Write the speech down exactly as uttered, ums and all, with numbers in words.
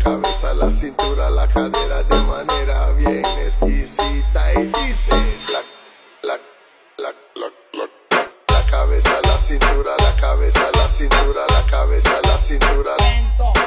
cabeza, la cintura, la cadera de manera bien exquisita y dice la, la, la, la, la, la cabeza, la cintura, la cabeza, la cintura, la cabeza, la cintura.